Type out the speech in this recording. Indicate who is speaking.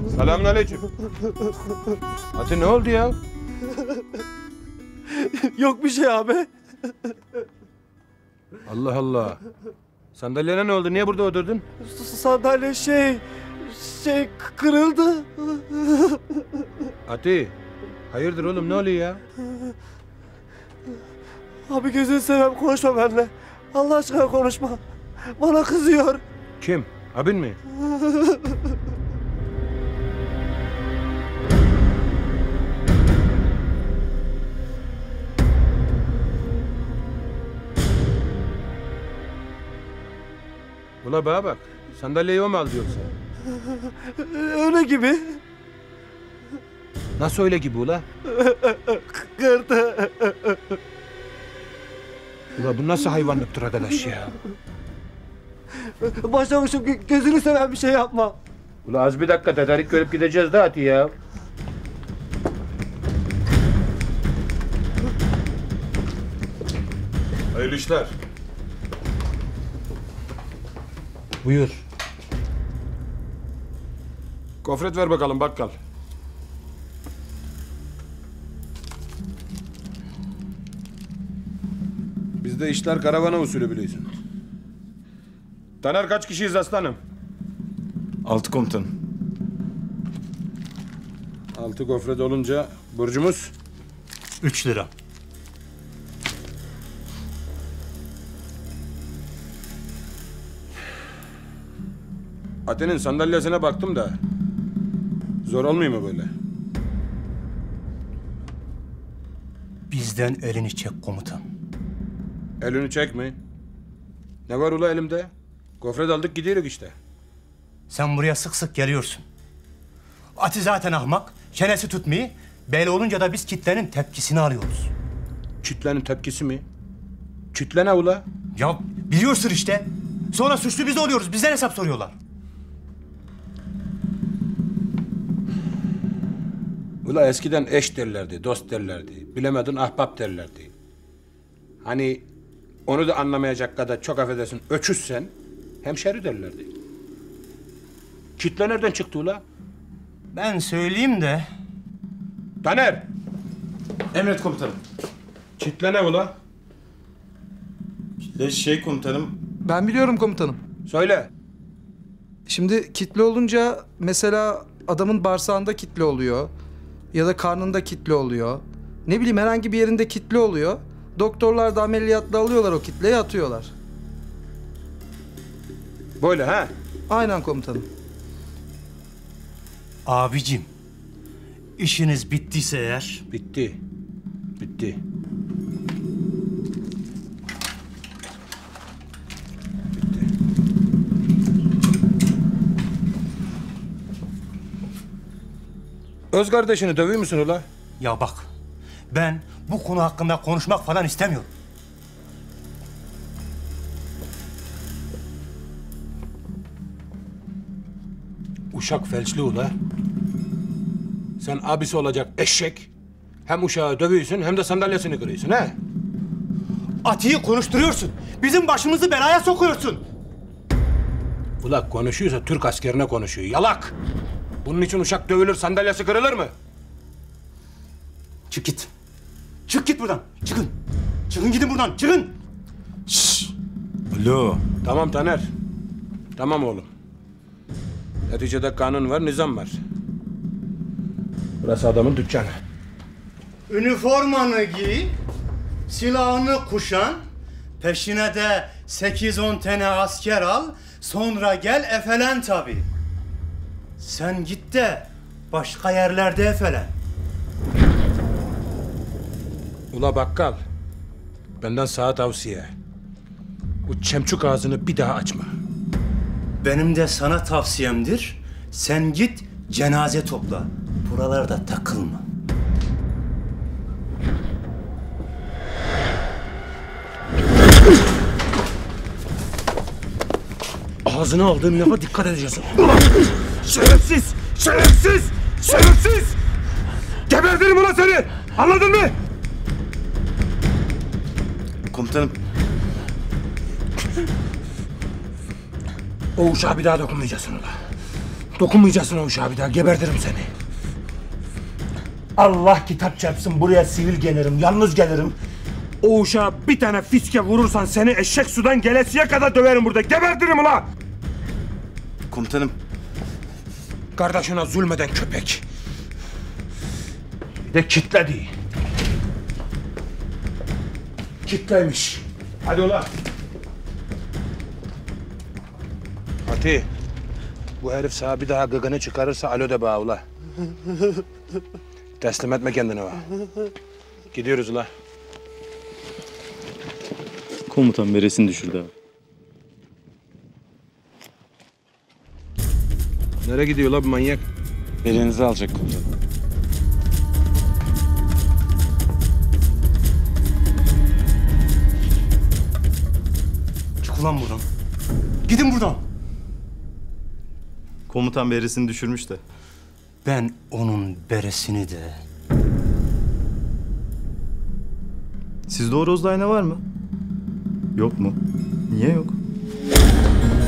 Speaker 1: Selamünaleyküm. Ati ne oldu ya?
Speaker 2: Yok bir şey abi.
Speaker 1: Allah Allah. Sandalyene ne oldu? Niye burada oturdun?
Speaker 2: Sandalye kırıldı.
Speaker 1: Ati, hayırdır oğlum ne oluyor ya?
Speaker 2: Abi gözünü seveyim konuşma benimle. Allah aşkına konuşma. Bana kızıyor.
Speaker 1: Kim? Abin mi? Ula bana bak. Sandalyeyi o mu aldı yoksa?
Speaker 2: Öyle gibi.
Speaker 1: Nasıl öyle gibi ula?
Speaker 2: Kırdı.
Speaker 1: Ula bu nasıl hayvanlıktır arkadaş ya?
Speaker 2: Başlamışım gözünü seven bir şey yapma.
Speaker 1: Ula az bir dakika tedarik görüp gideceğiz de Ati ya. Hayırlı işler.
Speaker 3: Buyur.
Speaker 1: Gofret ver bakalım bakkal. Bizde işler karavana usulü biliyorsun. Taner kaç kişiyiz aslanım?
Speaker 3: 6 komutanım.
Speaker 1: 6 gofret olunca burcumuz
Speaker 3: 3 lira.
Speaker 1: Ate'nin sandalyesine baktım da zor olmuyor mu böyle?
Speaker 3: Bizden elini çek komutan.
Speaker 1: Elini çek mi? Ne var ula elimde? Gofret aldık gidiyoruz işte.
Speaker 3: Sen buraya sık sık geliyorsun. Ati zaten ahmak, çenesi tutmuyor. Böyle olunca da biz kitlenin tepkisini alıyoruz.
Speaker 1: Kütlenin tepkisi mi? Kütle ne ula?
Speaker 3: Ya biliyorsun işte. Sonra suçlu biz oluyoruz, bizden hesap soruyorlar.
Speaker 1: Ula eskiden eş derlerdi, dost derlerdi. Bilemedin ahbap derlerdi. Hani onu da anlamayacak kadar çok affedersin öküzsen hemşeri derlerdi. Kitle nereden çıktı ula?
Speaker 3: Ben söyleyeyim de...
Speaker 1: Taner!
Speaker 4: Emret komutanım.
Speaker 1: Kitle ne ula?
Speaker 4: Komutanım.
Speaker 5: Ben biliyorum komutanım.
Speaker 1: Söyle.
Speaker 5: Şimdi kitle olunca mesela adamın bağırsağında kitle oluyor. Ya da karnında kitle oluyor. Ne bileyim herhangi bir yerinde kitle oluyor. Doktorlar da ameliyatla alıyorlar o kitleyi atıyorlar.
Speaker 1: Böyle ha?
Speaker 5: Aynen komutanım.
Speaker 3: Abicim, işiniz bittiyse eğer...
Speaker 1: Bitti. Bitti. Öz kardeşini dövüyor musun ula?
Speaker 3: Ya bak, ben bu konu hakkında konuşmak falan istemiyorum.
Speaker 1: Uşak felçli ula. Sen abisi olacak eşek. Hem uşağı dövüyorsun hem de sandalyesini kırıyorsun he?
Speaker 3: Ati'yi konuşturuyorsun. Bizim başımızı belaya sokuyorsun.
Speaker 1: Ula konuşuyorsa Türk askerine konuşuyor. Yalak! Bunun için uşak dövülür, sandalyesi kırılır mı?
Speaker 3: Çık git. Çık git buradan. Çıkın. Çıkın gidin buradan. Çıkın.
Speaker 4: Şşş. Alo.
Speaker 1: Tamam Taner. Tamam oğlum. Neticede kanun var, nizam var. Burası adamın dükkanı.
Speaker 3: Üniformanı giy, silahını kuşan, peşine de 8-10 tane asker al, sonra gel efelen tabii. Sen git de başka yerlerde efelen.
Speaker 1: Ula bakkal. Benden sana tavsiye. Bu çemçük ağzını bir daha açma.
Speaker 3: Benim de sana tavsiyemdir, sen git cenaze topla. Buralarda takılma.
Speaker 1: Ağzına aldığım lafa dikkat edeceksin. Şerefsiz! Şerefsiz! Şerefsiz! Gebertirim ulan seni! Anladın mı?
Speaker 4: Komutanım.
Speaker 1: O uşağa bir daha dokunmayacaksın ulan. Dokunmayacaksın o uşağa bir daha, gebertirim seni.
Speaker 2: Allah kitap çarpsın, buraya sivil gelirim, yalnız gelirim. O uşağa bir tane fiske vurursan seni eşek sudan gelesiye kadar döverim burada. Gebertirim ulan!
Speaker 4: Komutanım.
Speaker 1: Kardeşine zulmeden köpek. Bir de kitledi. Kitlemiş. Hadi ulan. Fatih. Bu herif sana bir daha gıgını çıkarırsa alo de bana ula. Teslim etme kendini bana. Gidiyoruz ula.
Speaker 6: Komutan beresini düşürdü abi.
Speaker 1: Nereye gidiyor la bu manyak?
Speaker 6: Berenizi alacak komutanım.
Speaker 3: Çık ulan buradan. Gidin buradan.
Speaker 6: Komutan beresini düşürmüş de.
Speaker 3: Ben onun beresini de...
Speaker 6: Sizde horoz ayna var mı? Yok mu? Niye yok?